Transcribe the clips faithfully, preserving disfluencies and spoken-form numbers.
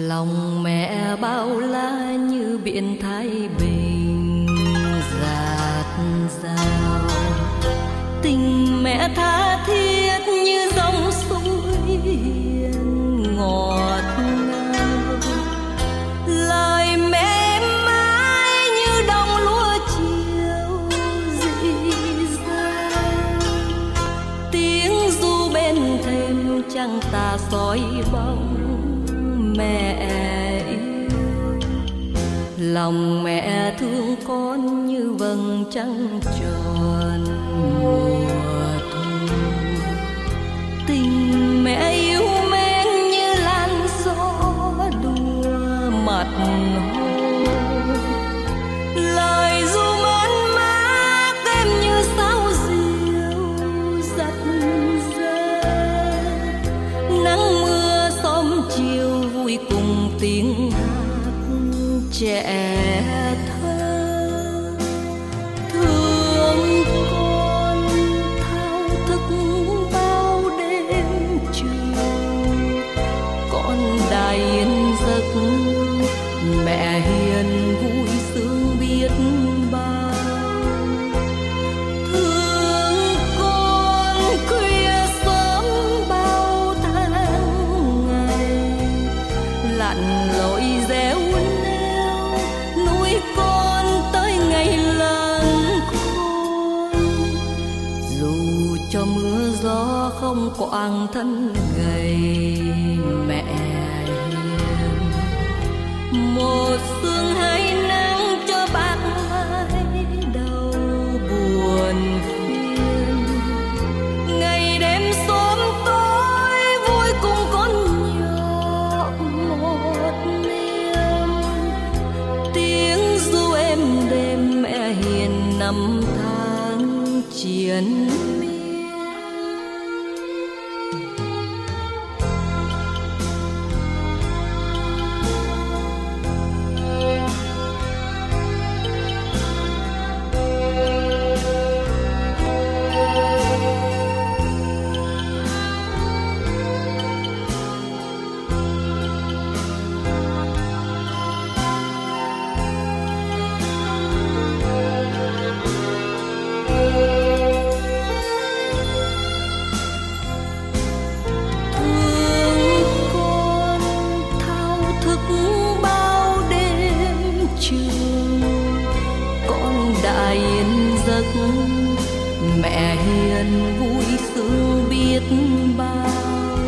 Lòng mẹ bao la như biển Thái Bình dạt dào, tình mẹ tha thiết như dòng suối hiền ngọt ngào. Lời mẹ êm mãi như đồng lúa chiều dịu dàng, tiếng ru bên thềm trăng tà soi bóng mẹ yêu. Lòng mẹ thương con như vầng trăng tròn mùa thu, tình mẹ yêu mến như làn gió đùa mặt hồ. Lời ru mơn mát em như sao diều dắt dắt, nắng mưa xóm chiều vui cùng tiếng hát trẻ thơ. Thương con thao thức bao đêm trường, con đài yên giấc mẹ hiền vui sướng biết bao. Thương con khuya sớm bao tháng ngày, lặn lội réo neo nuôi con tới ngày lớn khôn. Dù cho mưa gió không quàng thân gầy mẹ hiền, một sương hai nắng cho bạc mái đầu buồn phiền. Ngày đêm xóm tối vui cùng con nhỏ một niềm, tiếng ru êm đêm mẹ hiền năm tháng triền miên. Mẹ hiền vui sướng biết bao.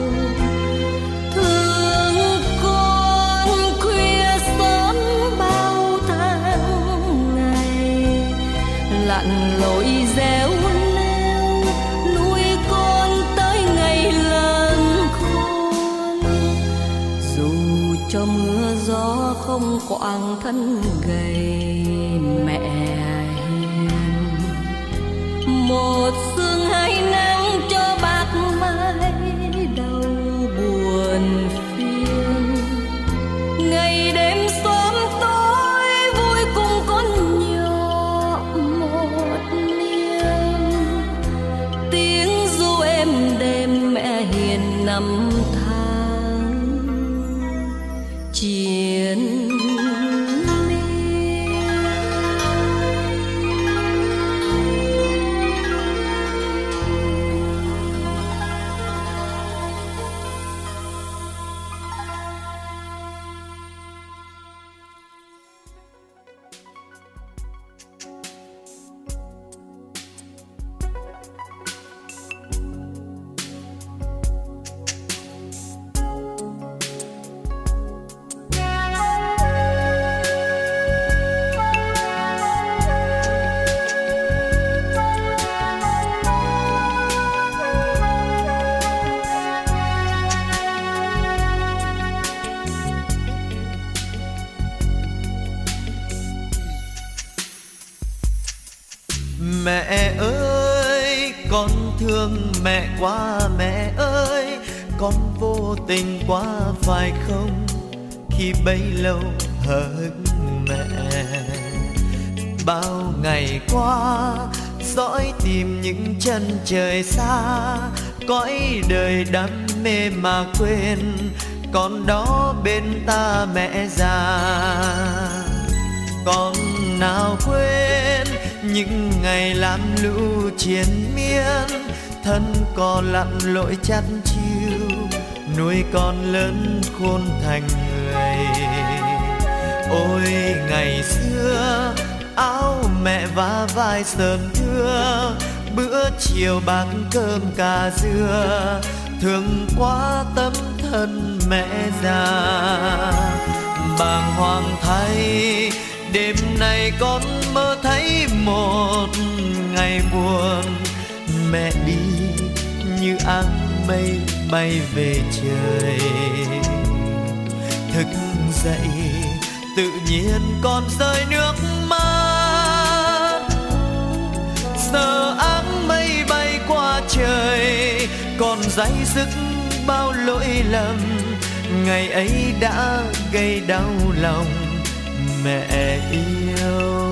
Thương con khuya sớm bao tháng ngày, lặn lội réo neo nuôi con tới ngày lớn khôn. Dù cho mưa gió không quàng thân gầy mẹ hiền, một sương hai nắng cho bạc mái đầu buồn phiền. Ngày đêm xóm tối vui cùng con nhỏ một niềm, tiếng ru êm đêm mẹ hiền năm tháng triền. Mẹ ơi, con thương mẹ quá mẹ ơi, con vô tình quá phải không, khi bấy lâu hờn mẹ. Bao ngày qua dõi tìm những chân trời xa, cõi đời đam mê mà quên còn đó bên ta mẹ già. Con nào quên những ngày lam lũ triền miên, thân con lặn lội chắt chiu nuôi con lớn khôn thành người. Ôi ngày xưa áo mẹ vá vai sờn thưa, bữa chiều bát cơm cà dưa, thương quá tấm thân mẹ già. Bàng hoàng thay đêm nay con mơ thấy một ngày buồn, mẹ đi như áng mây bay về trời. Thức dậy tự nhiên con rơi nước mắt, giờ áng mây bay qua trời, còn day dứt bao lỗi lầm, ngày ấy đã gây đau lòng mẹ yêu.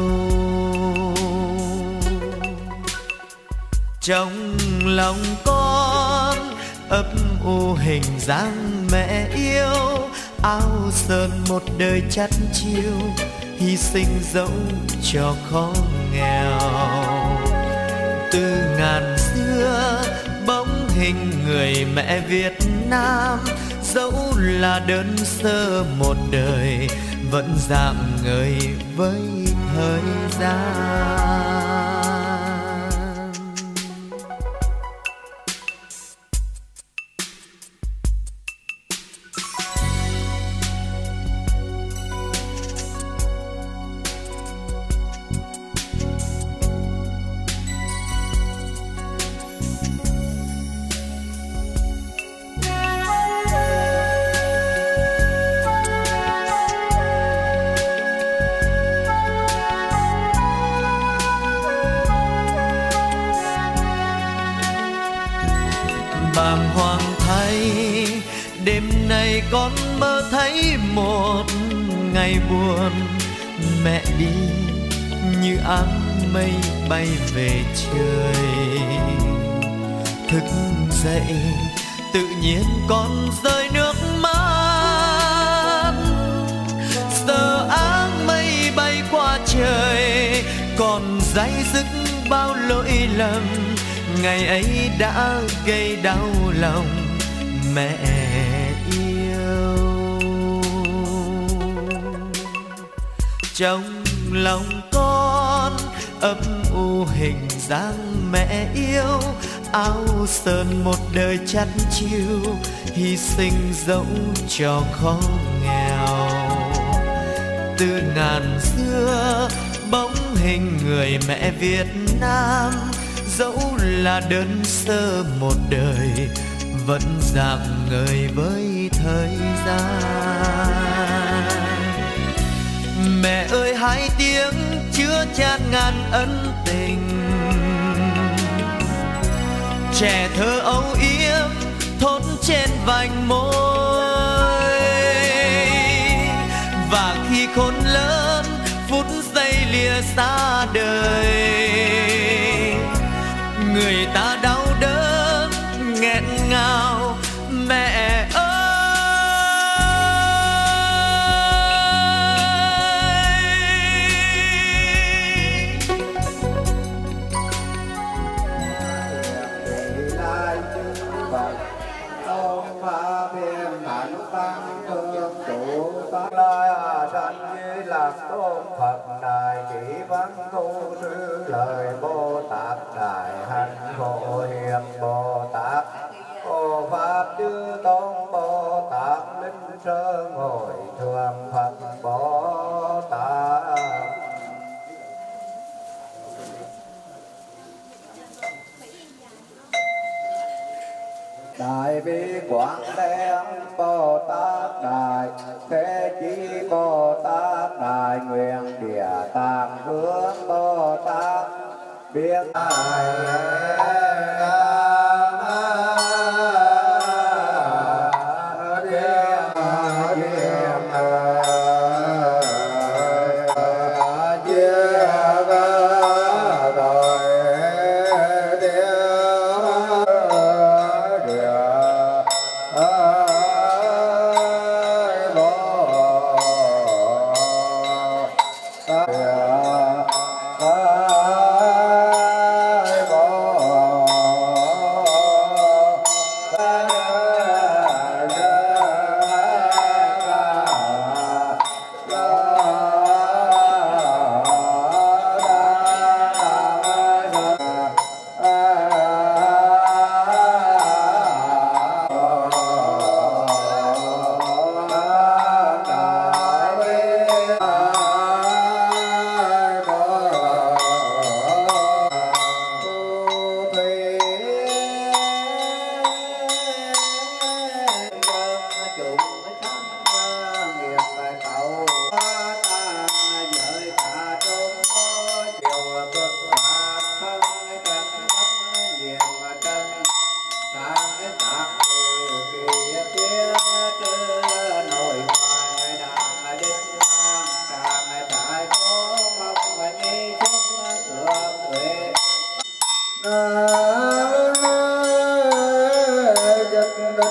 Trong lòng con ấp u hình dáng mẹ yêu, áo sơn một đời chắt chiu, hy sinh dẫu cho khó nghèo. Từ ngàn xưa bóng hình người mẹ Việt Nam, dẫu là đơn sơ một đời, vẫn rạng ngời với thời gian. Bàng hoàng thay đêm nay con mơ thấy một ngày buồn, mẹ đi như áng mây bay về trời. Thức dậy tự nhiên con rơi nước mắt, giờ áng mây bay qua trời, còn day dứt bao lỗi lầm, ngày ấy đã gây đau lòng mẹ yêu. Trong lòng con ấp u hình dáng mẹ yêu, áo sơn một đời chắt chiu, hy sinh dẫu cho khó nghèo. Từ ngàn xưa bóng hình người mẹ Việt Nam, dẫu là đơn sơ một đời, vẫn rạng ngời với thời gian. Mẹ ơi hai tiếng chứa chan ngàn ân tình, trẻ thơ âu yếm thốt trên vành môi. Và khi khôn lớn phút giây lìa xa đời, người ta đau đớn nghẹn ngào mẹ ơi. Lại chư Phật tôn pha biên hạnh tăng thương trụ tác lai sanh như lạc tôn Phật đài chỉ văn tu sư lời Bồ Tát đại hạnh phổ hiền Bồ Tát Hộ Pháp chư tôn Bồ Tát linh sơ ngồi thường Phật Bồ Tát. Đại bi quảng đen Bồ Tát đại thế chí Bồ Tát đại nguyện địa tạng hướng Bồ Tát biên đại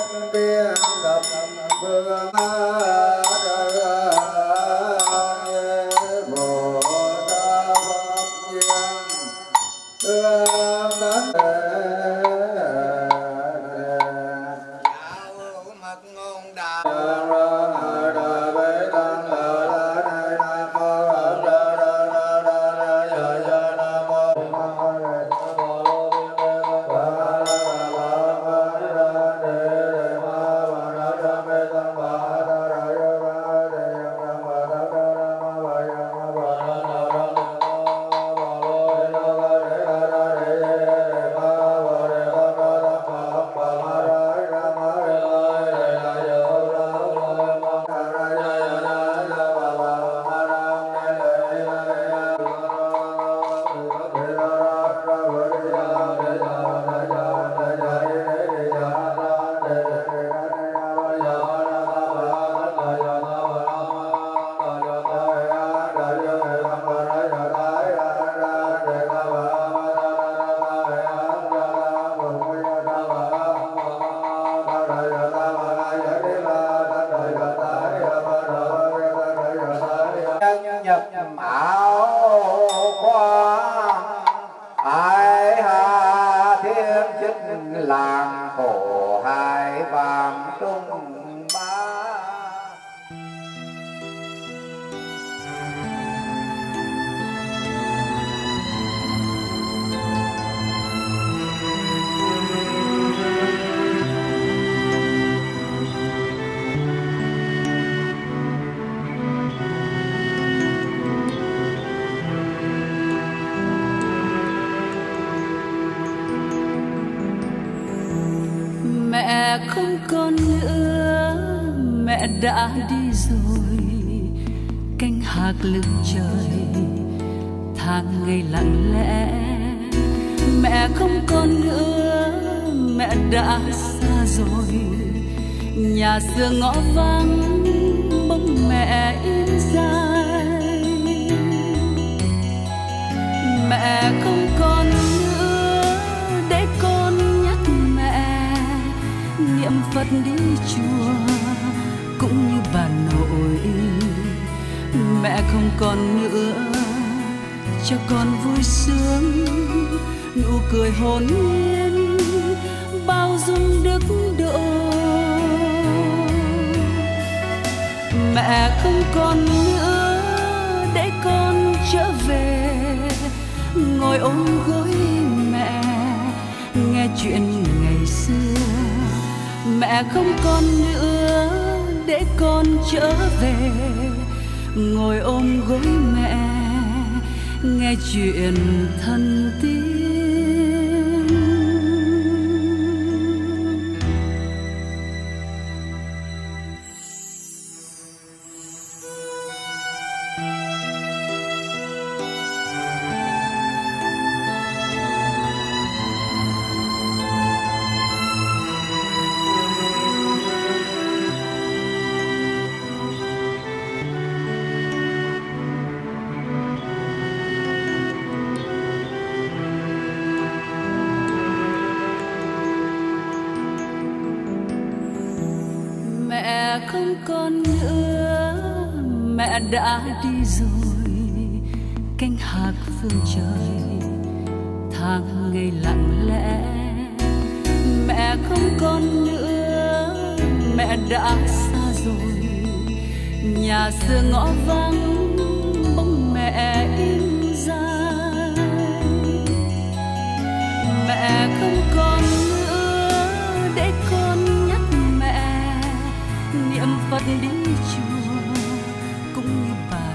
biên gặp vương không còn nữa, mẹ đã đi rồi, cánh hạc lưng trời tháng ngày lặng lẽ. Mẹ không còn nữa, mẹ đã xa rồi, nhà xưa ngõ vắng bóng mẹ in dài. Mẹ không còn nữa để con nhắc mẹ niệm Phật đi chùa cũng như bà nội. Mẹ không còn nữa cho con vui sướng, nụ cười hồn nhiên bao dung đức độ. Mẹ không còn nữa để con trở về ngồi ôm gối mẹ nghe chuyện ngày xưa. Mẹ không còn nữa để con trở về ngồi ôm gối mẹ nghe chuyện thân tín. Mẹ không còn nữa, mẹ đã đi rồi, cánh hạc phương trời tháng ngày lặng lẽ. Mẹ không còn nữa, mẹ đã xa rồi, nhà xưa ngõ vắng bóng mẹ in dài. Mẹ không còn nữa để con nhắc mẹ niệm Phật đi chùa cũng như bà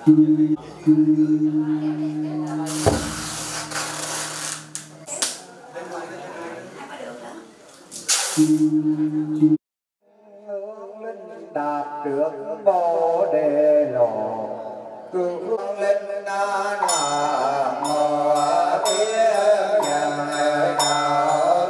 Hương linh đạp trước bồ đề lộ cương linh na nam mô thiên nhật đạo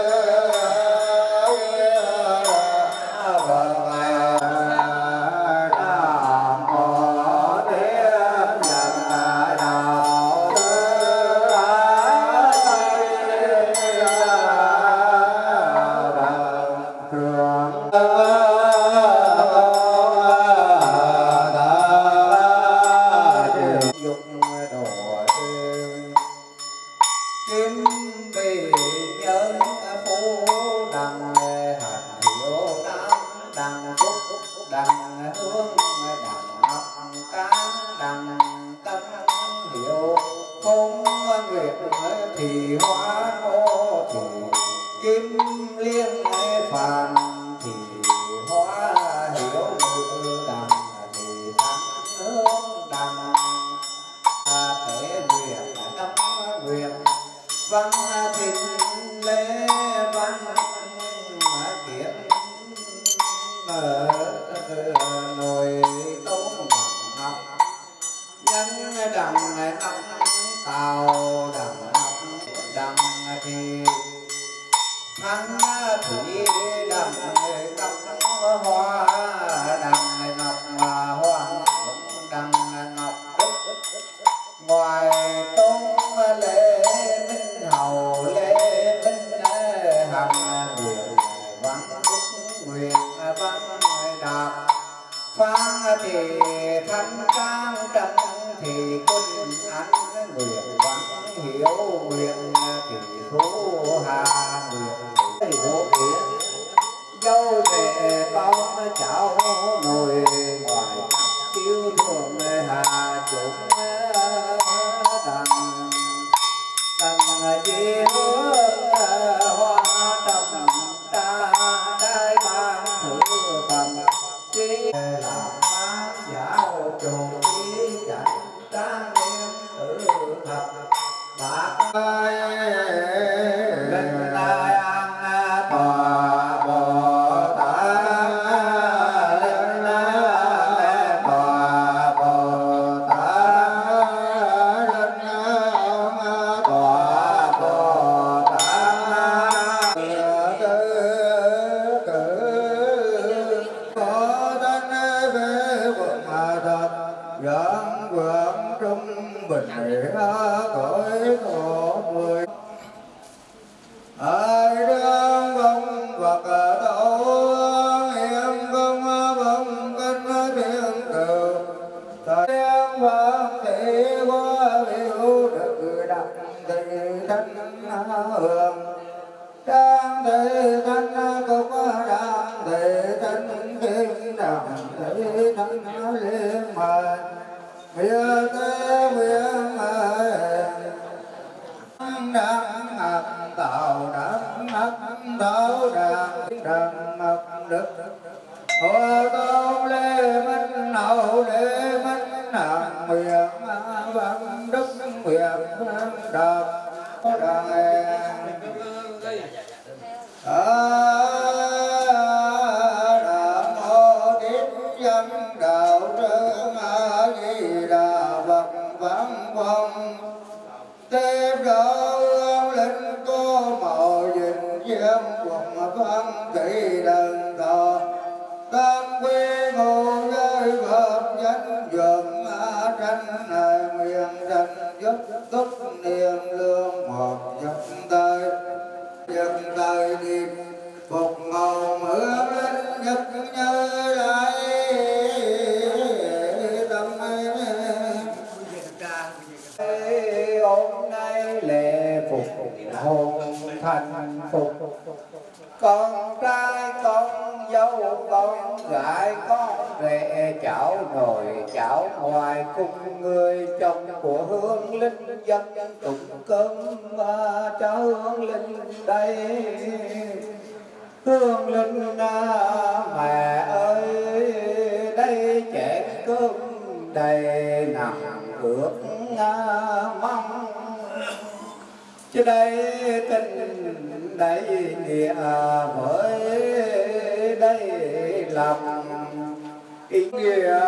thì hóa ô thì kim liên phàm thì hóa hiểu ngữ đằng thì thắng hướng đằng thể nguyện tâm nguyện văn thịnh lễ văn kiến mở nồi tống ngọc nhân đằng năm tàu đằng đằng thì thắng thủy đằng cắm hoa đằng ngọc mà hoàng đằng ngọc đức ngoài tôn lễ minh hầu lễ minh hằng nguyện văn đức nguyện văn đạt phan thì thanh trang trần thì quân anh nguyện văn hiểu nguyện thì thú hà nguyện vô biển dâu về con cháu nồi ngoài tiêu thường hà chúng đằng đằng di hướng hoa trầm ta đại ban thử phẩm chi là bán giáo chủ ý chẳng trang nghiêm tự thật bạc linh lai an tòa bồ tát linh lai tòa bồ tát linh lai tòa bồ tát tư cử có tánh về quận mà thật dẫn vượng trung bình cõi khổ mười ai đang vong Phật tổ hiền công vong kinh thiên cử thiên Phật thị qua biểu được đặng thị thanh hương đang thị thanh cục đang thị thanh kim đang thị thanh liên mệnh miệng tế miệng đang ngập tạo đang ngập thấu đang đang ngập đức hộ tôn lê minh hậu lê minh hàng miệng văn đức miệng đập đàng nam mô tín dân đạo trương a di đà phật vắng phong tiếp đó linh cô mộ dình diêm quần văn thị đần thọ tam quy ngụ giới hợp danh dường tranh này nguyện tranh giúp túc niệm lương một dập tay dập tay niệm phục ngầu mưa lên nhật nhớ lại tâm hôm nay lễ phục hồn thành phục con trai con dâu con gái con rể cháu nội cháu ngoài cùng người chồng của hương linh dân tụng cơm cho hương linh đây hương linh mẹ ơi đây chén cơm đây nằm ước mong, chứ đây tình đây nghĩa với đây lòng ý nghĩa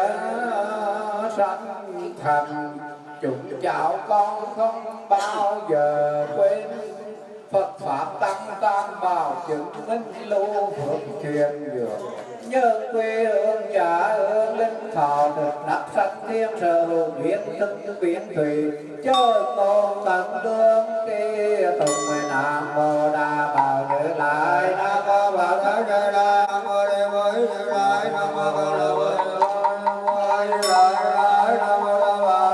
sanh thành. Chúng cháu con không bao giờ quên Phật pháp tăng tam bảo chứng minh lưu phước truyền dược. Nhớ quê hương nhà hương linh thọ thực đắc sanh thiên sở hữu biến thức biến thủy. Chớ tôn tận tương tri tùng nam mô đa bảo như lai nam mô bảo thế như lai nam mô đề với như lai nam mô bảo đề với như lai nam mô đa bảo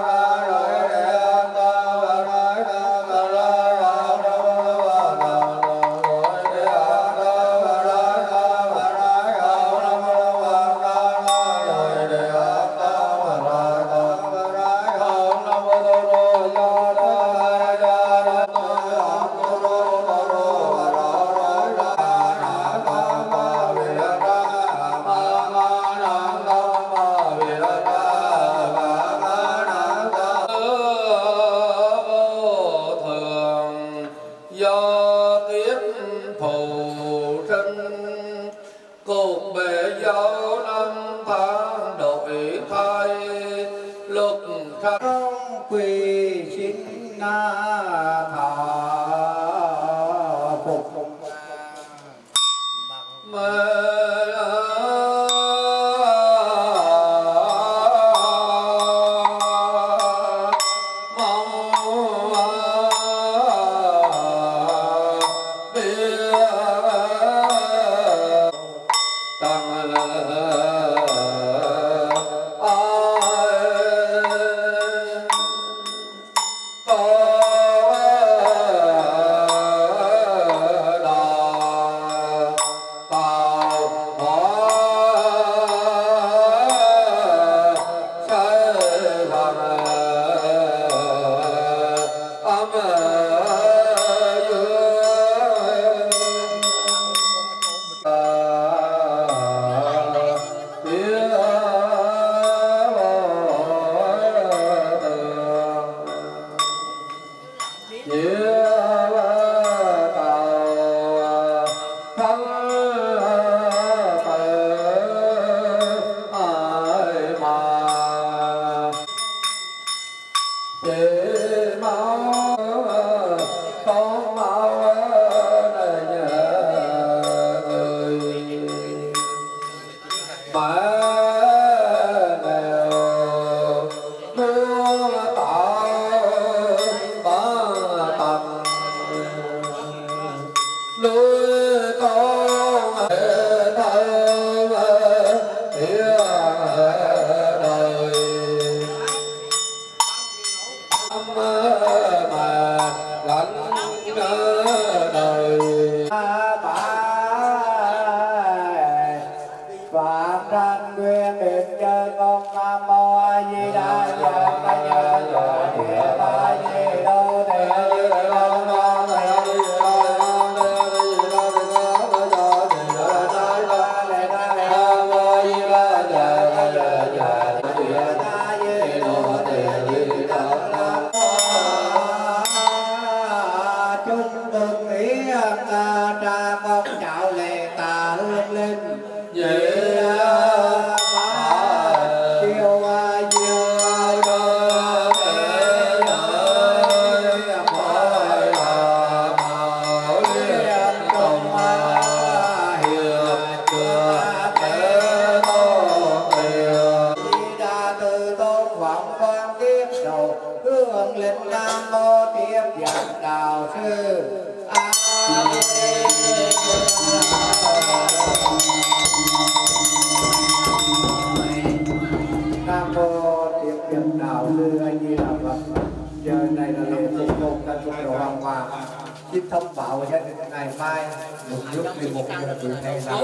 thông báo cho ngày mai một lúc mười một giờ từ thầy làm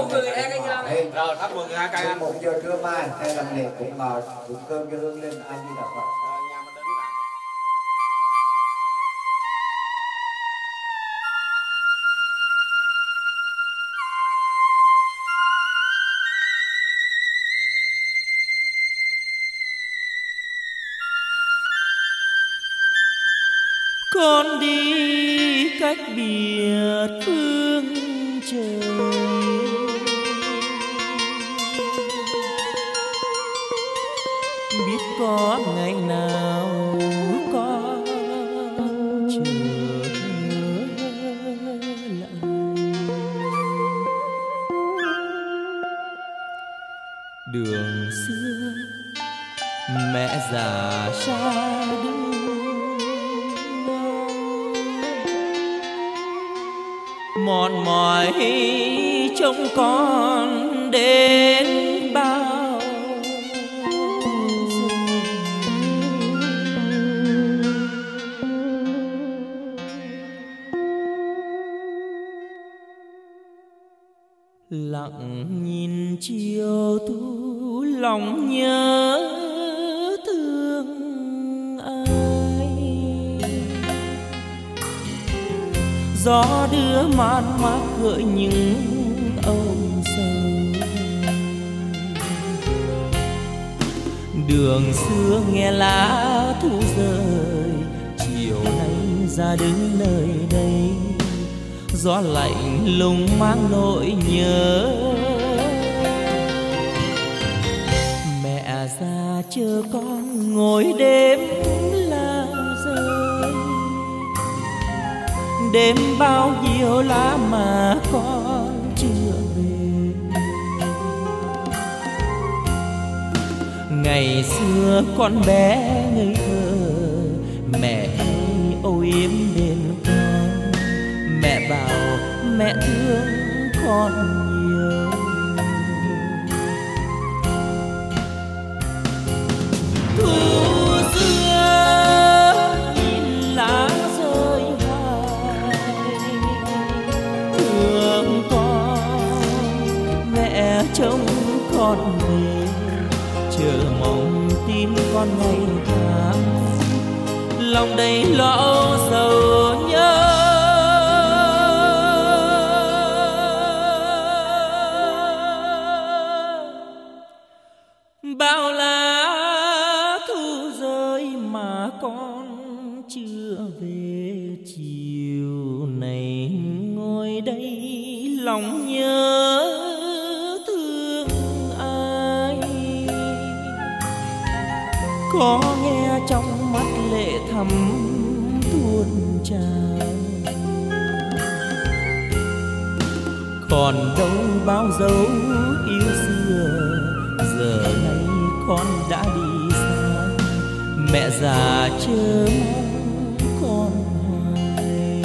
lễ rồi thắp mừng hai cây một giờ trưa mai thầy làm lễ cũng ngồi cũng cơm cho hương linh ai đi đọc Phật. con đi cách biệt phương trời, biết có ngày nào con trở lại. Đường xưa mẹ già xa đứng mòn mỏi trông con đến bao giờ. Lặng nhìn chiều thu lòng nhớ thương ai, gió đưa man mác gợi những âu sầu. Đường xưa nghe lá thu rơi, chiều nay ra đứng nơi đây, gió lạnh lùng mang nỗi nhớ. Mẹ già chờ con ngồi đêm lá rơi, đêm bao nhiêu lá mà con chưa về. Ngày xưa con bé ngây thơ, mẹ hay âu yếm bên con, mẹ bảo mẹ thương con nhiều. Thu xưa nhìn lá rơi hai, thương con mẹ trông con về, chờ mong tin con ngày tháng, lòng đầy lo sầu nhớ. Bao lá thu rơi mà con chưa về, chiều này ngồi đây lòng nhớ thương ai. Có nghe trong mắt lệ thắm tuôn tràn, còn đâu bao dấu yêu xưa, giờ này con đã đi xa, mẹ già chờ mong con hoài.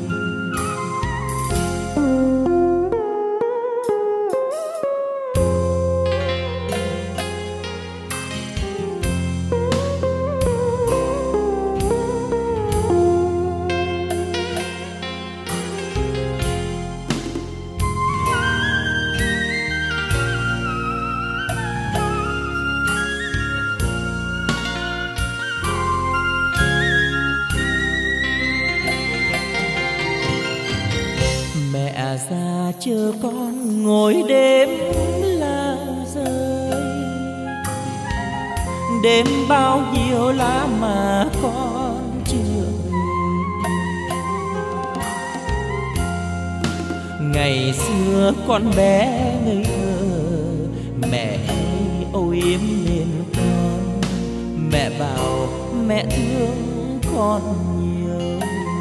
Già chờ con ngồi đêm lá rơi, đêm bao nhiêu lá mà con chưa về. Ngày xưa con bé ngây thơ, mẹ hay âu yếm nên con, mẹ bảo mẹ thương con nhiều.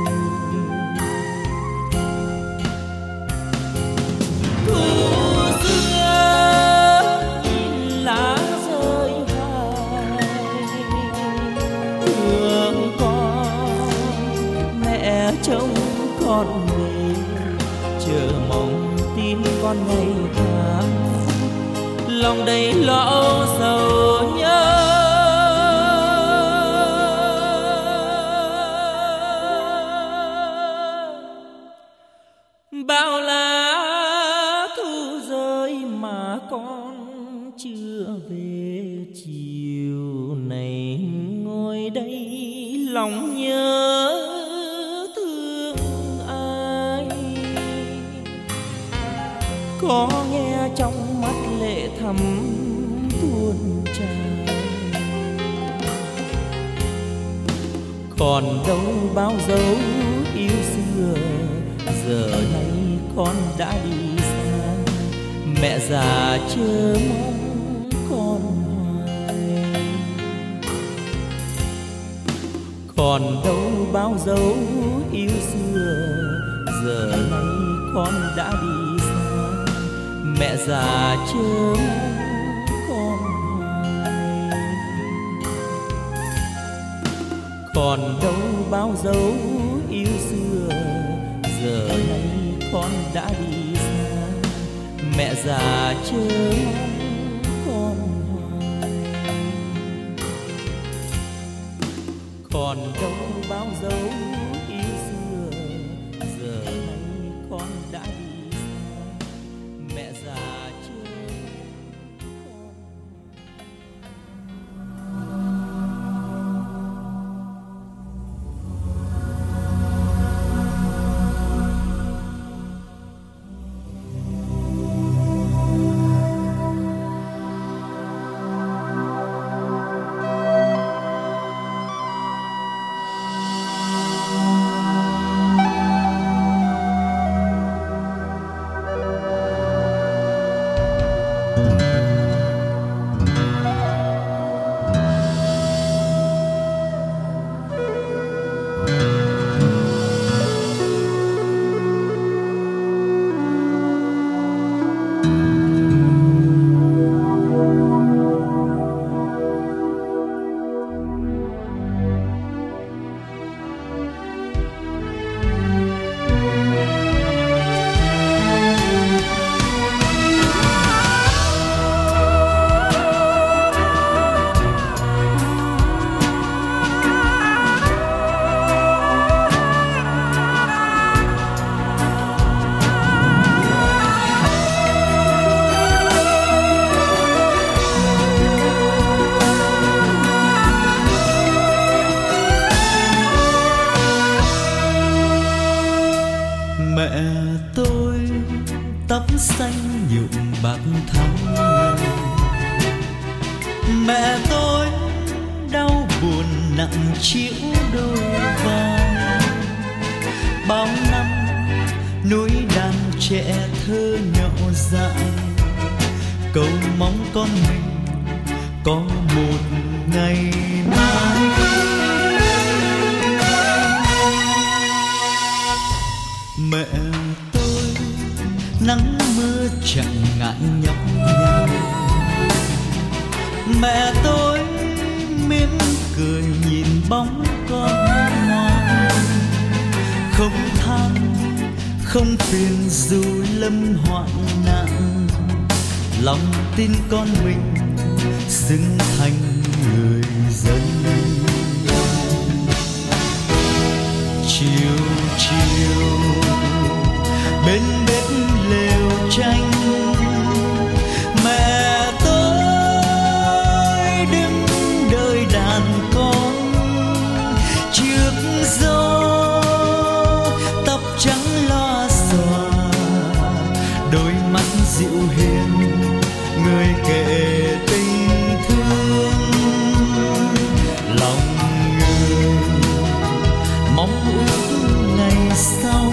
Trông con về, chờ mong tin con ngày tháng, lòng đầy lo sầu nhớ. Bao lá thu rơi mà con chưa về, chiều này ngồi đây lòng nhớ có nghe trong mắt lệ thắm tuôn tràn, còn đâu bao dấu yêu xưa, giờ này con đã đi xa, mẹ già chờ mong con hoài. Còn đâu bao dấu yêu xưa, giờ này con đã đi xa, mẹ già chờ mong con hoài. Còn đâu bao dấu yêu xưa, giờ này con đã đi xa, mẹ già chờ mong con hoài. Còn đâu bao dấu yêu xưa, giờ này con đã đi xa, mẹ già chờ mong con hoài. xanh nhuộm bạc thắm. Mẹ tôi đau buồn nặng chiếu đôi vai. Bao năm núi đàn trẻ thơ nhỏ dại, cầu mong con mình có một ngày mai. Mẹ tôi nắng mưa chẳng ngại nhọc nhằn, mẹ tôi mỉm cười nhìn bóng con ngoan, không than không phiền dù lâm hoạn nạn, lòng tin con mình xứng thành người dân. Chiều chiều bên bếp lều tranh, mẹ tôi đứng đợi đàn con trước gió, tóc trắng loa xòa, đôi mắt dịu hiền người kể tình thương. Lòng người mong ước ngày sau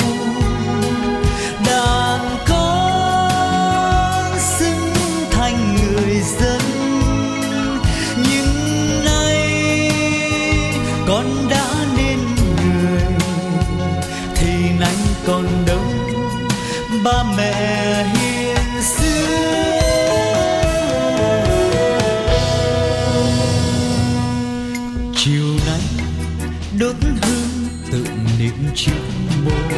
đàn con xứng thành người dân. Nhưng nay con đã nên người thì nay còn đâu ba mẹ hiền xưa. Chiều nay đốt hương tượng niệm trước mộ,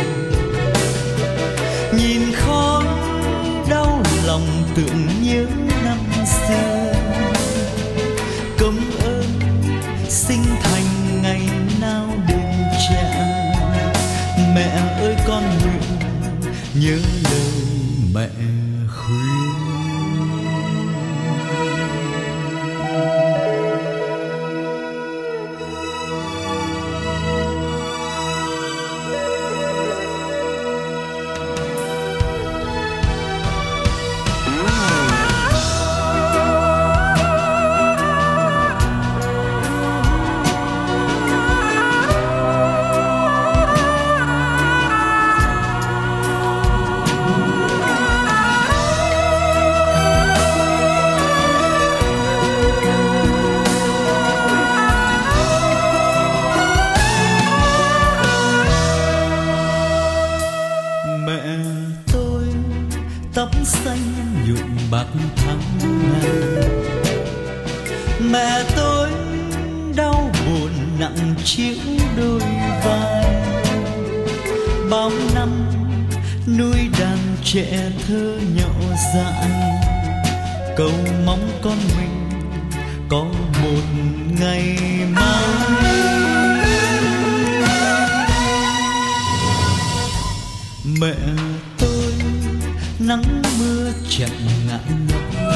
nhìn khói đau lòng tưởng nhớ năm xưa. Công ơn sinh thành ngày nào đêm trẻ, mẹ ơi con nguyện nhớ lời mẹ khuyên. chiếu đôi vai. Bao năm nuôi đàn trẻ thơ nhỏ dại, cầu mong con mình có một ngày mai. Mẹ tôi nắng mưa chẳng ngại ngập,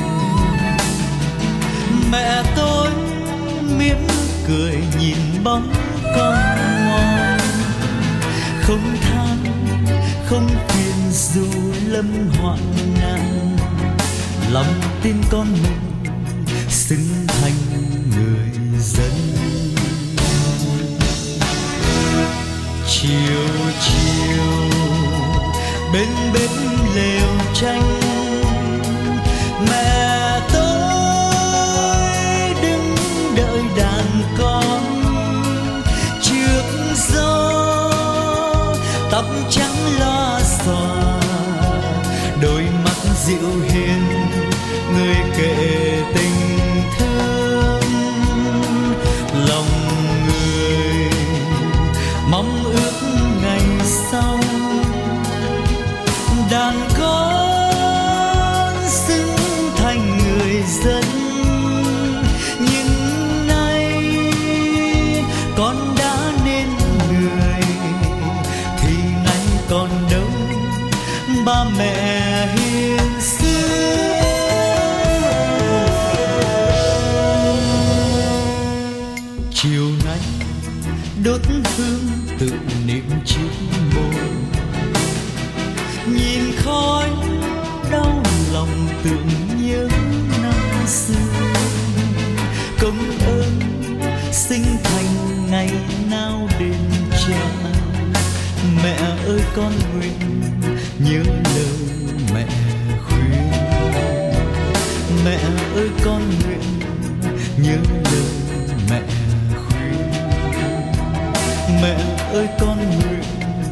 mẹ tôi mỉm cười nhìn bóng con ngoan, không than không phiền dù lâm hoạn nạn, lòng tin con mình xứng thành người dân. Chiều chiều bên bếp lều tranh, mẹ tôi đứng đợi đàn con trước gió, tóc trắng loa xòa, đôi mắt dịu hiền người kể tình thương. Lòng người mong ước ngày sau đàn con xứng thành người dân. Nhưng nay con đã nên người thì nay còn đâu ba mẹ hiền xưa. Chiều nay đốt hương tự niệm trước môi, nhìn khói đau lòng tưởng nhớ năm xưa. Công ơn sinh thành ngày nào đền trả, mẹ ơi con nguyện nhớ lời mẹ khuyên. Mẹ ơi con nguyện nhớ lời mẹ khuyên. Mẹ ơi con nguyện.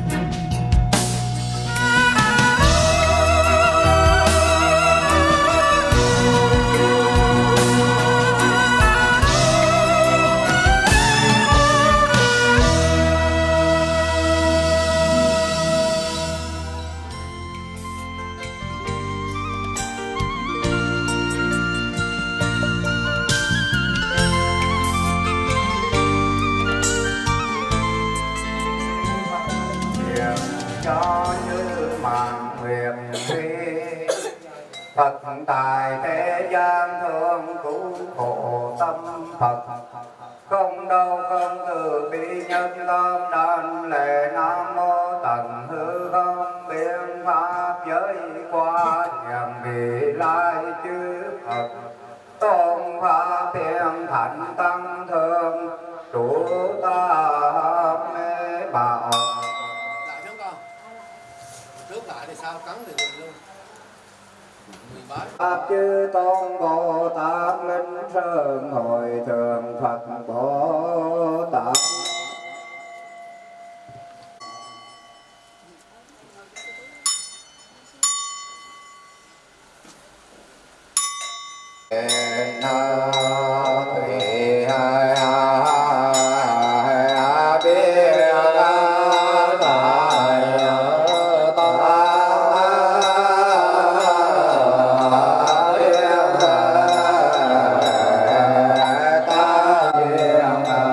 Cho như màn huyền huy, Phật tại thế gian thương cứu khổ tâm Phật. Không đâu không từ bi nhân tâm đàn lệ nam mô tận hư không biên pháp giới qua nhằm vị lai chư Phật. Tôn pháp thiên thánh tăng thương chủ ta mê bảo. Trước lại thì sao cắn thì được luôn. Pháp chư tôn Bồ Tát linh sơn hội thượng Phật Bồ Tát. Na thủy hai hai bia ta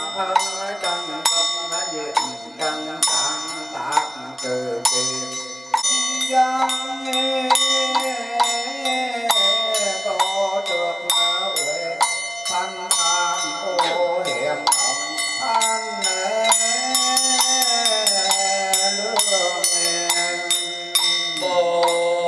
ân trần tâm diện căn sáng tác từ kỳ giang nhé có được huệ thanh an ô hiểm ẩm an lương bồ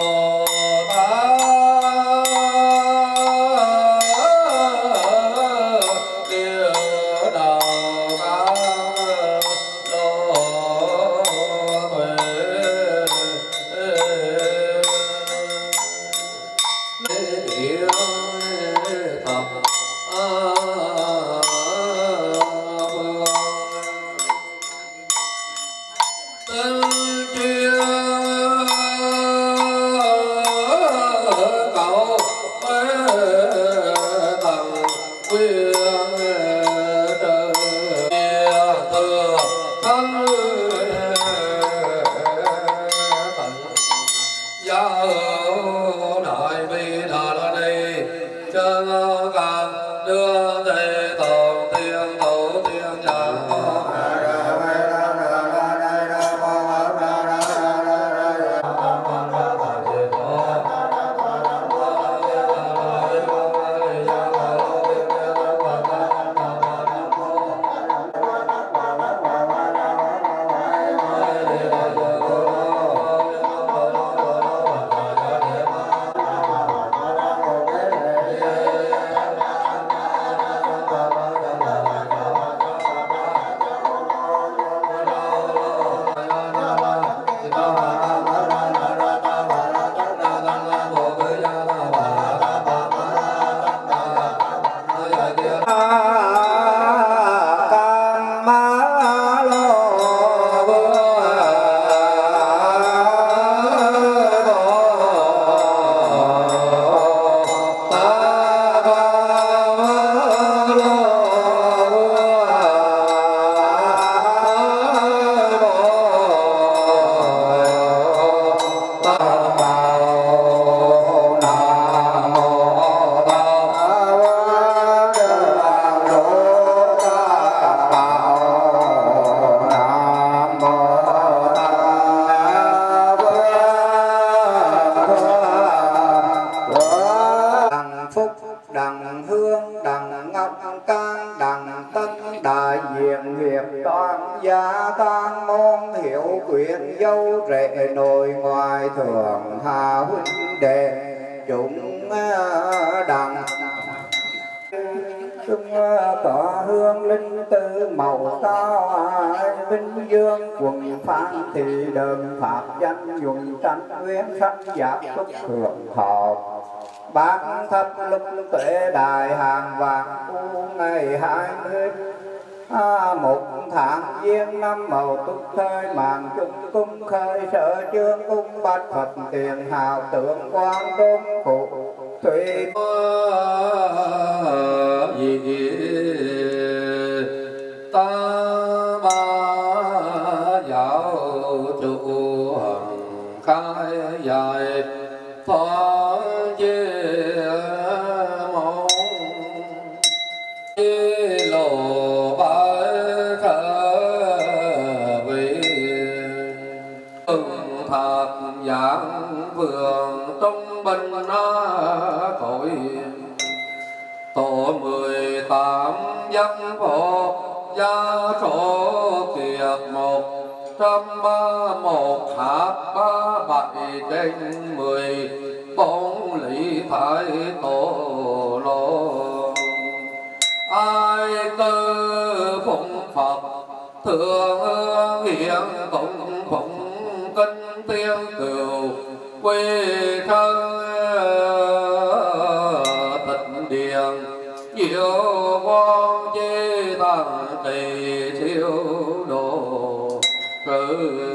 giác túc hưởng thọ bát thất lúc tuệ đại hàng vàng u ngày hai mươi à, một tháng giêng năm màu túc thời màng trung cung khởi sở chương cung bát Phật tiền hào tượng quang đôn phụ thủy gì ta ba giáo chủ khai dài phó chia mong chi lộ bãi thở vị ưng thạc giảng vườn trong bình cội tổ mười tám dân phổ gia số kiệt một trăm ba một hạt ba bảy trên mười bốn lý phải tổ lộ ai tư phụng Phật thượng hương hiện cũng phụng kinh tiên cửu quy thân tịnh điện diệu quang chi thằng trì siêu độ cử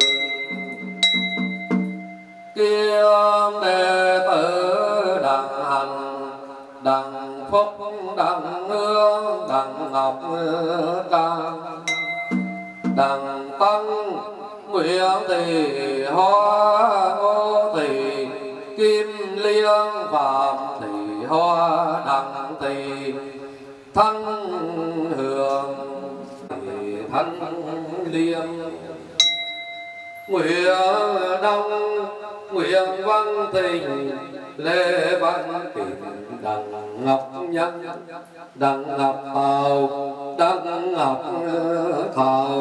kiêm đệ tử đặng hành đặng phúc đặng hương đặng ngọc trang đặng tăng nguyện thì hoa ngô thì kim liên phạm thì hoa đặng thì thanh hương thanh liêm nguyện đông nguyện văn tình lễ văn tình đặng ngọc nhân đặng ngọc hào đặng ngọc thảo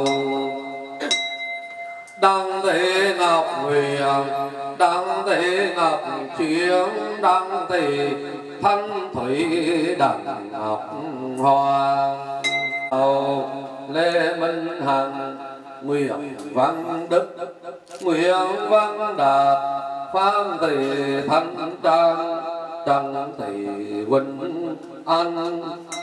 đặng thế ngọc huyền đặng thế ngọc chiến đặng thế thanh thủy đặng ngọc hoàng lê minh hằng nguyện văn đức nguyện văn đạt phan thị thanh trang trăng thị vinh an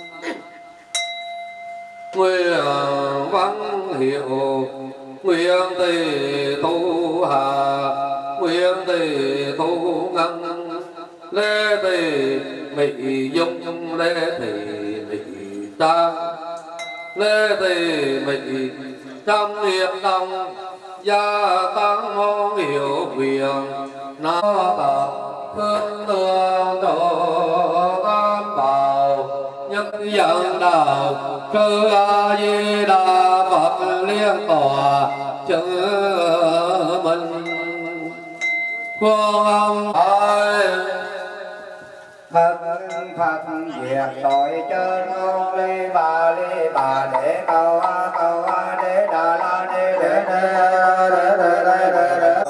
nguyện văn hiệu nguyện thị thu hà nguyện thị thu ngân lê thị mỹ dung lê thị mỹ trang lê thị mỹ trăm hiệp đồng gia tăng mong hiểu quyền nó tập phương tương độ tam bảo nhất dân đạo sư a di đà phật liên tòa chứng minh phương âm ơi Phật Phật diệt tội chân ngôn ly bà ly bà để cầu a cầu a để đà la để để để để để để để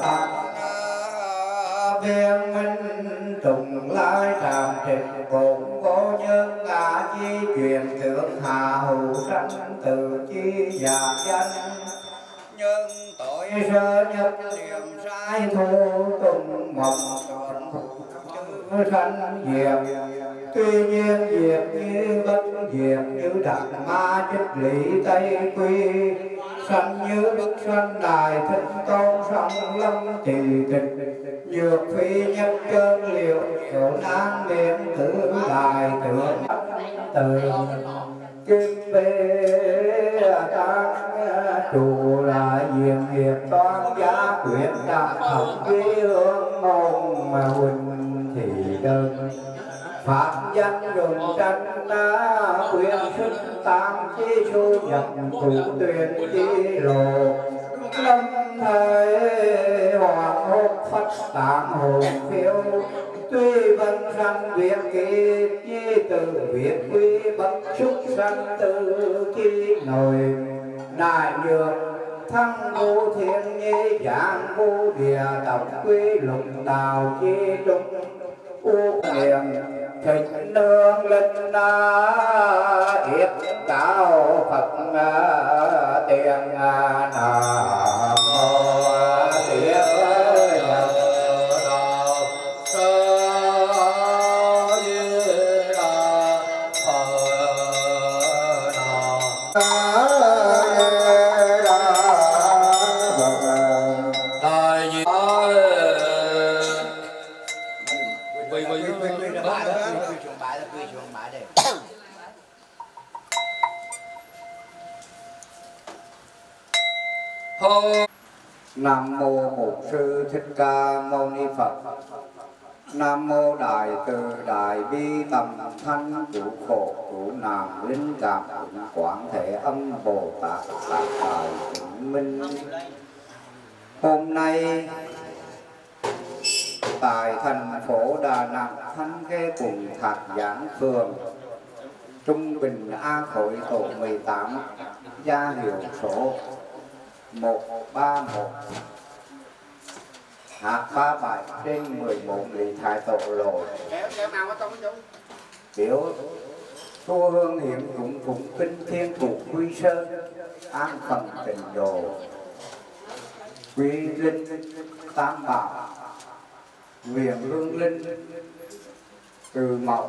viên minh trùng lai tràm trịch bổn vô nhân ngã chi truyền thượng hà hữu sanh từ chi giả danh nhân tội sơ nhất niệm sai thu tùng mộng trọn sanh diệt tuy nhiên diệt như bất diệt như đặng ma chích lý tây quy sanh như bức sanh đài thích tôn song lâm trì tịch dược phi nhất cơn liều khổ nan miệng tử đài thượng từ kim bê tăng chủ là diện hiệp toán giá quyển đạp thẩm quy hương mong mà huỳnh thì đơn pháp danh dùng tranh đá quyền sức tam chi su nhập thủ tuyển chi lộ lâm thời hoàng hôn phát tạng hồn phiêu tuy vân sanh việt kỳ chi từ việt quy bất xúc sanh từ chi nội đại nhược thăng vô thiên nhi giảng vô địa tổng quy lục đào chi trung u niệm thịnh nương linh na yết cao phật tiền nam mô địa đạo sơ di đà Nam mô Bổn Sư Thích Ca Mâu Ni Phật. Nam mô Đại Từ Đại Bi Tầm Thanh Cứu Khổ Cứu Nạn Linh Cảm Quán Thế Âm Bồ Tát Đại Đại Chứng Minh. Hôm nay tại thành phố Đà Nẵng, Thanh Khê cùng Thạc Giảng Phường Trung Bình A Khối tổ mười tám, gia hiệu số một ba một hạt ba bảy trên mười một lý thái tổ lộ biểu thu hương hiểm cũng cũng kinh thiên cụ quy sơn an phần tịnh độ quy linh tam bảo nguyện hương linh từ mẫu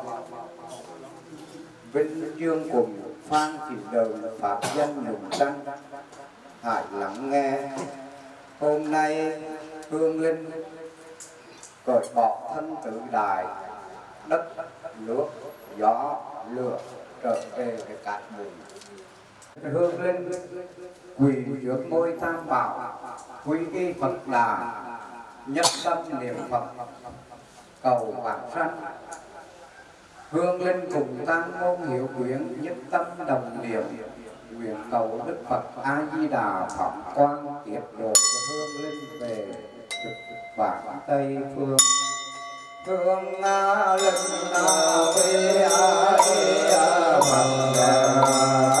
vinh dương cùng phan chỉ đời pháp danh lùng tranh hãy lắng nghe. Hôm nay hương linh cởi bỏ thân tự đài, đất nước gió lửa trở về cái cát bụi. Hương linh quỳ trước ngôi tam bảo, quy y Phật Đà, nhất tâm niệm Phật cầu vãng sanh. Hương linh cùng tăng môn hiệu quyển nhất tâm đồng niệm nguyện cầu Đức Phật A Di Đà Phật quang tiếp độ cho hương linh về cực vạn Tây phương. Thương linh a vi a di a Phật.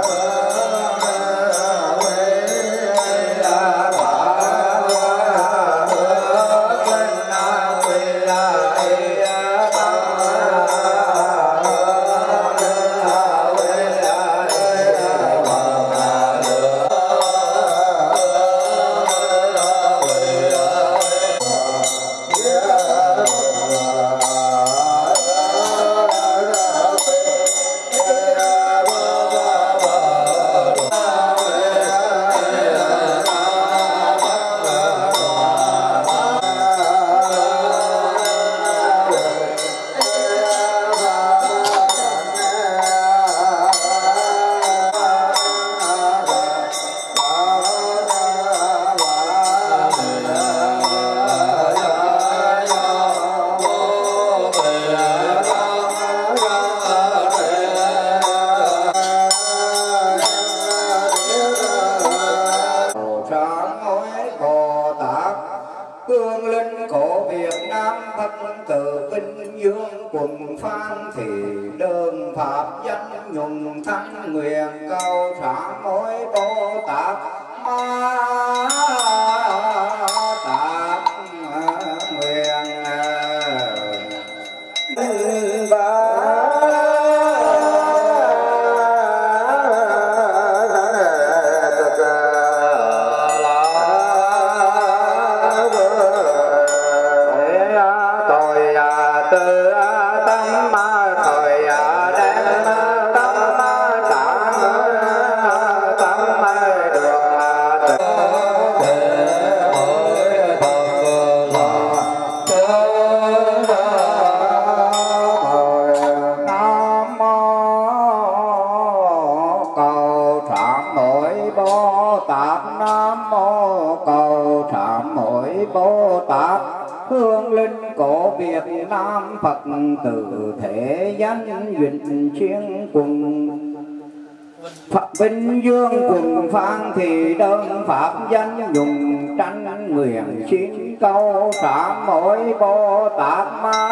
Vinh dương cùng phan thì đơn pháp danh dùng tranh nguyện xin câu sám mỗi Bồ Tát Ma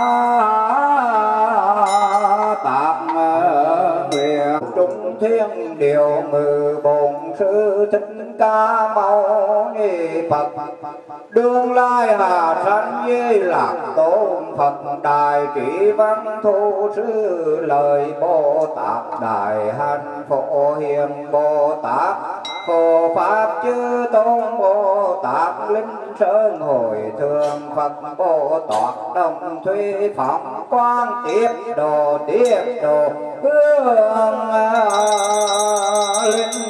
Tát nguyện trung thiên điều mười bổn sư thích ca mâu ni Phật đương lai hà sanh với lạc tôn Phật đài trị văn thu sư lời Bồ Tát đại hạnh phổ hiền Bồ Tát Phổ Pháp chư tôn Bồ Tát linh sơn hồi thường Phật Bồ Tát đồng thủy phóng quang tiếp đồ tiếp đồ hương linh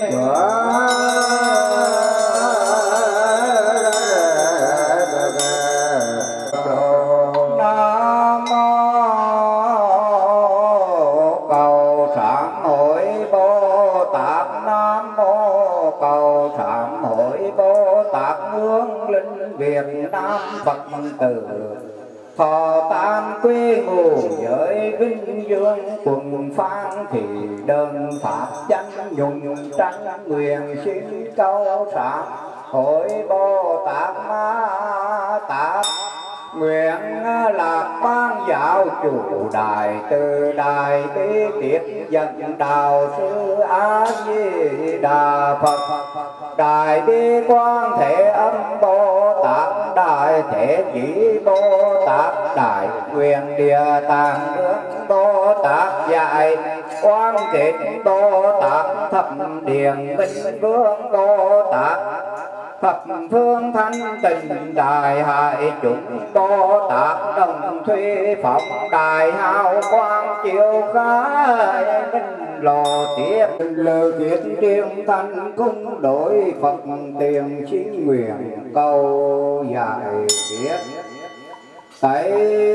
Việt Nam Phật tử thọ tam quê ngụ giới vinh dương quần phan thì đơn pháp danh dùng tranh nguyện xin câu sám hội Bồ Tát Ma Tát nguyện lạc ban giáo chủ đài từ đài bí tiết dẫn đạo sư A Di Đà Phật đài bi quan thể âm Bồ Tát đại thể chỉ Bồ Tát đại nguyện địa tạng nước Bồ Tát dạy quan kết Bồ Tát thập điện minh vương Bồ Tát thập phương thanh tịnh đại hải chúng Bồ Tát đồng thủy phóng đại hào quang chiếu khai minh lò tiếp lời viết triêm thanh cung đối Phật tiền chính nguyện cầu giải viết tại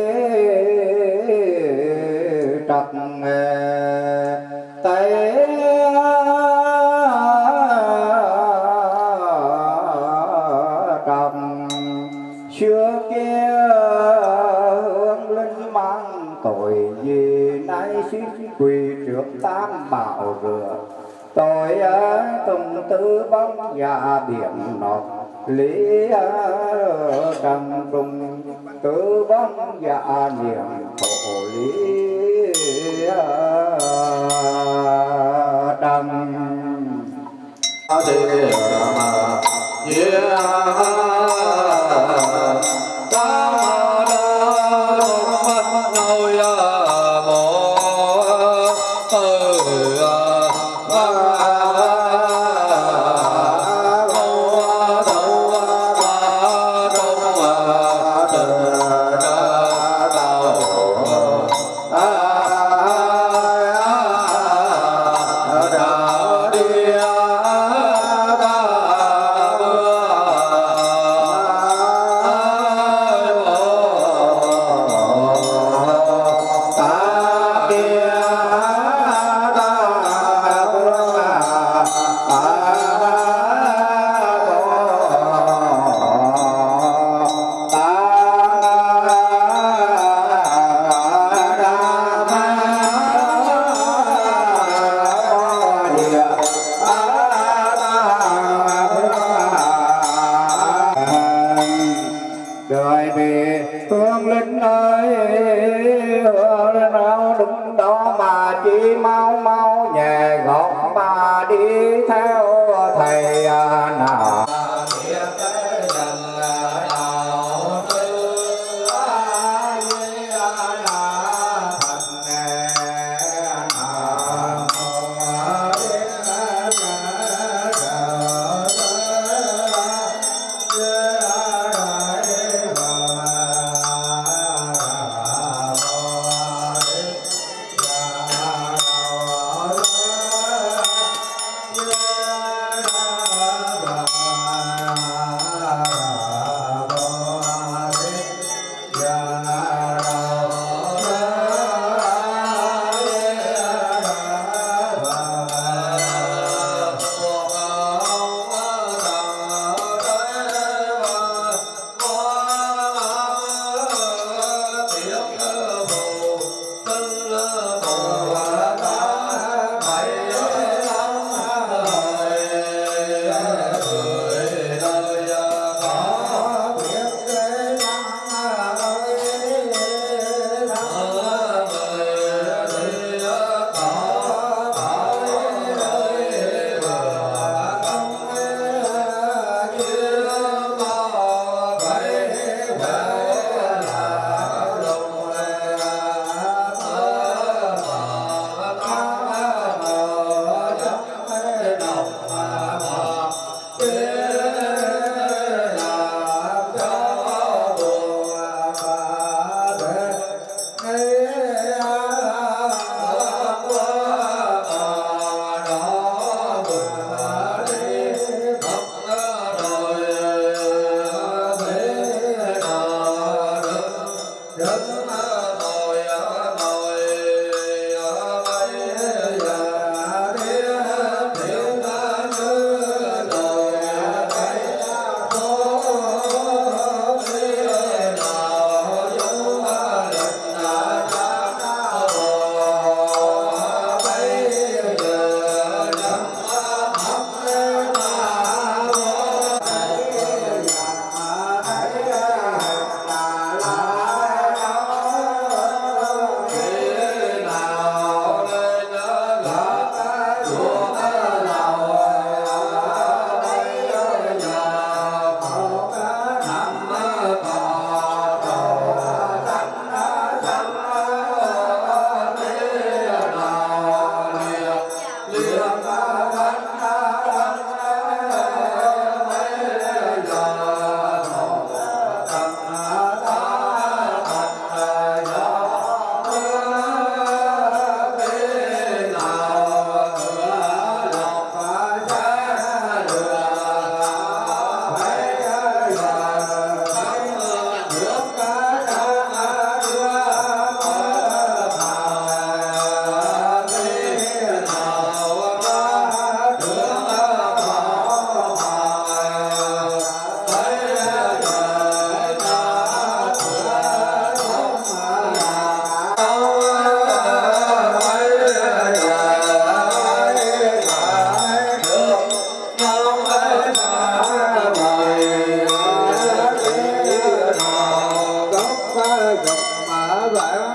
trật tại xưa kia hương linh mang tội gì nay xin quỳ trước tam bảo rửa tôi từng tư bóng dạ biển nọt lý đằng trùng tư bóng dạ niệm khổ lý đằng thế mà Oh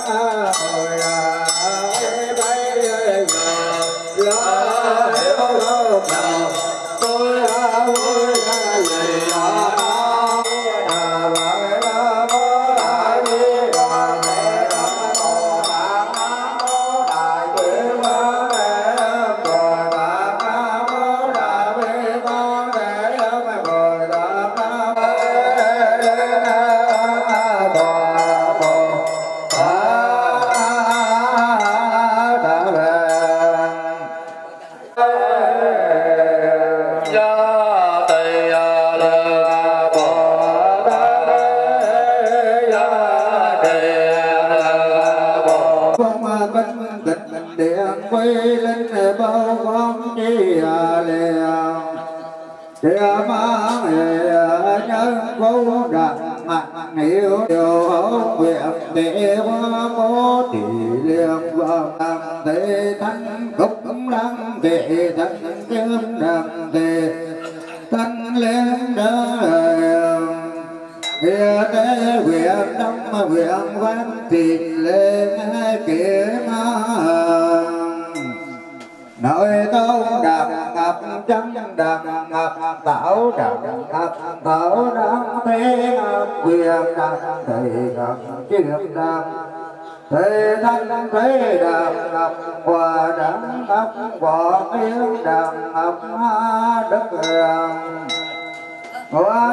Thế thanh thế đàn ngọc hòa đàn ngọc quả miếng đàn ngọc đất vàng hoa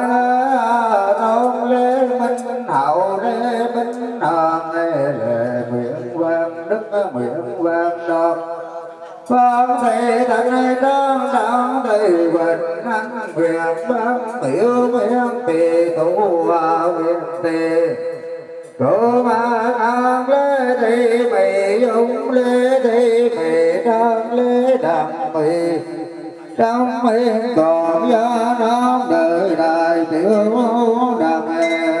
tôn lê minh hậu lê minh hằng lệ miệng vang đất miệng vang đọc Phật thầy thanh đơn đạo thầy bình anh quyền ban tiểu miệng tỳ tụ vào miệng tỳ Cô mà ăn lê thị mì dùng lê thị mì đang lê đằng mì trong miệng còn gió nó đời đại tiểu đằng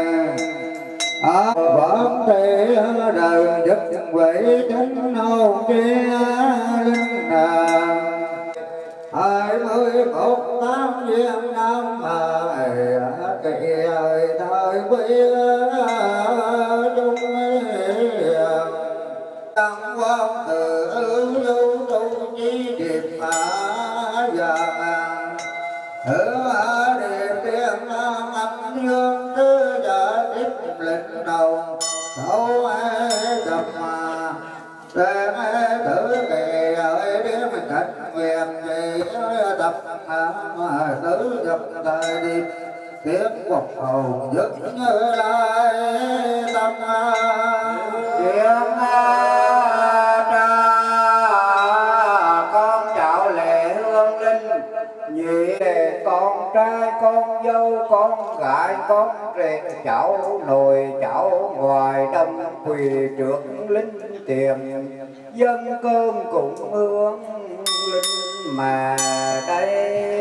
à vẫn thì đời giấc quỷ chánh hồn kia linh đàn hai mươi một tám viên năm mà kỳ ơi thời quý chung tăng quan từ ưu lưu tu chi điệp mà vàng hứa điệp tiên âm dương tứ giả tiếp lịch đầu đâu ai gặp mà tên tử kỳ ơi biết mình cách nguyện gì tập mà tứ gặp thời điệp tiếng quật hồn giấc như lai tâm tiếng cha con chào lệ hương linh nhị con trai con dâu con gái con rể cháu nội cháu ngoài đông quỳ trước linh tiền dân cơm cũng hương linh mà đây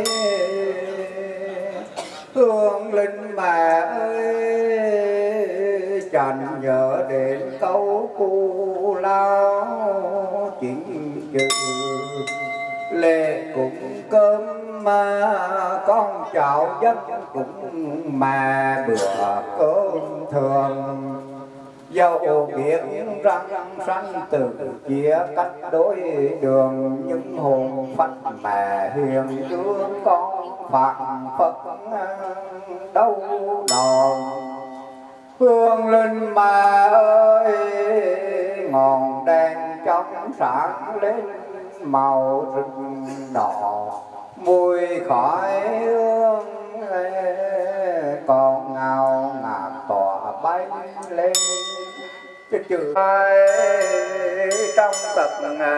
hương linh mà ơi chẳng nhớ đến câu cu lao chính chữ lệ cũng cơm mà con cháu dân cũng mà bữa cơm thường dẫu biết răng răng từ chia cách đối đường những hồn phật mà hiền thương con phạn phật đâu đòn hương linh mà ơi ngọn đèn trong sáng lên màu rừng đỏ mùi khói hương còn ngào ngạt tỏa bay lên cái chữ ai trong tật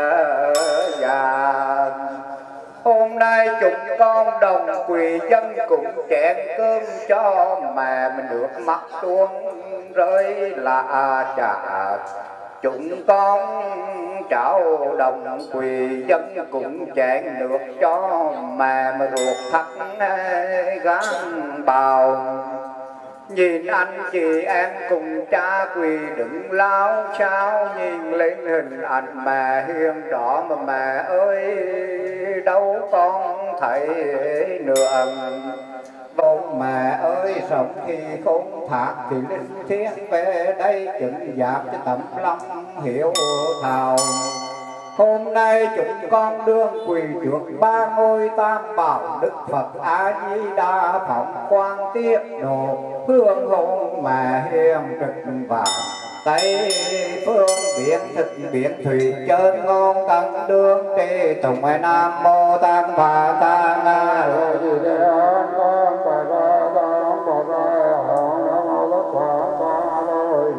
già hôm nay chúng con đồng quỳ dân cùng chén cơm cho mà mình được mắt xuống rơi là trà chúng con cháu đồng quỳ dân cũng chén nước cho mà mà ruột thắt gán bào nhìn anh chị em cùng cha quỳ đứng lao sao nhìn lên hình ảnh mà hiền rõ mà mẹ ơi đâu con thấy nữa Con mẹ ơi sống khi không thác thì linh thiêng về đây chứng giáp cho tấm lòng hiểu thảo. Hôm nay chúng con đương quỳ trước ba ngôi tam bảo Đức Phật A Di Đà phóng quang tiếp độ hương hồn mẹ hiền trực vàng Tây phương biển thực biển thủy chân ngon tăng đương trì tùng Nam Mô Tăng Bà Tăng A Di Đà con Bà Ra con Bà Ra hồn Nam Mô Tất Cả Ba Rồi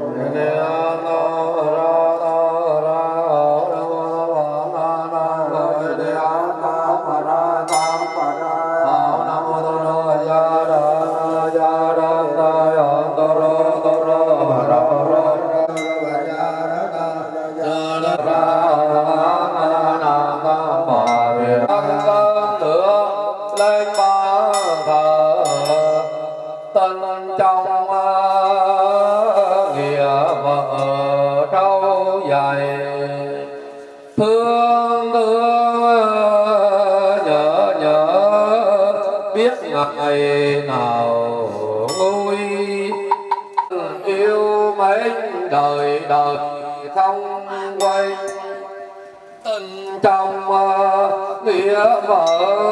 ngày nào nguôi yêu mến đời đời không quay tình trong nghĩa vợ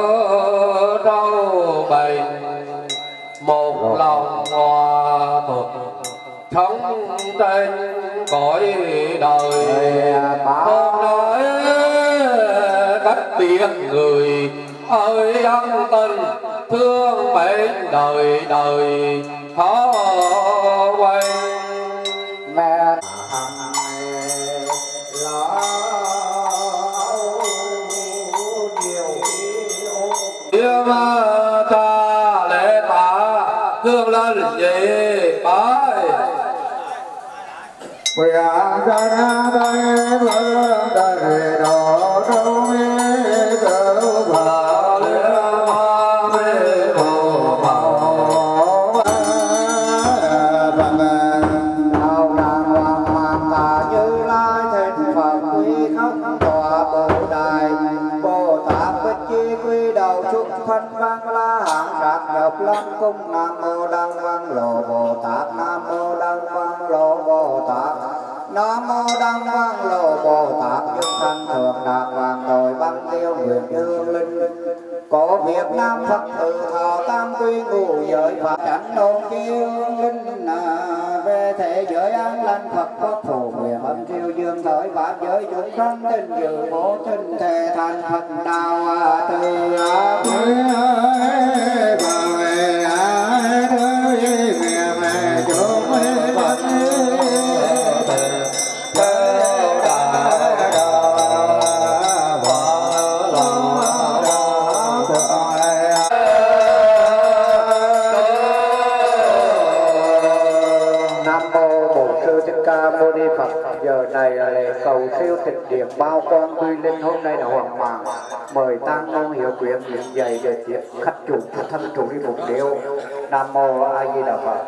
trâu bền một lòng hòa thuận sống trên cõi đời. Con nói cách biệt người ơi ân tình thương mến đời đời khó quay. Mẹ yêu cha lễ tạ thương lên gì bái quyền ra ra đây vương đời đồ đâu mi cửu bà lê ma mê hồ màu bằng hào đàng hoàng hoàng tạ Như Lai thịnh Phật quy không tọa bồ đài Bồ Tát Bích Chi quy đầu chúng thanh văn la hạng sạc nhập lâm cung Nam Mô Đăng Văn Lộ Bồ Tát Nam Mô Đăng Văn Lộ Bồ Tát Nam Mô Đăng Văn Lộ Bồ Tát Nhất Thanh Thượng Đạt Hoàng Tội Văn Tiêu Nguyện Hương Linh Cổ Việt Nam Phật Tử Thọ Tam Quy Ngũ Giới Pháp Chánh Nôn Kiêu Linh về thế giới an lành Phật Pháp phổ nguyện âm siêu dương thời Pháp giới chúng sanh tình dự bố tinh thể thành Phật đạo từ quý bà về ai đời mẹ mẹ chúng Phật Mô Ni Phật. Giờ này là lễ cầu siêu tịch điển bao quan quy linh. Hôm nay là hoàng mạng mời tăng ngôn hiệu quyển hiện dạy để tiếp khách chủ thân chủ đi phục điệu. Nam Mô A Di Đà Phật.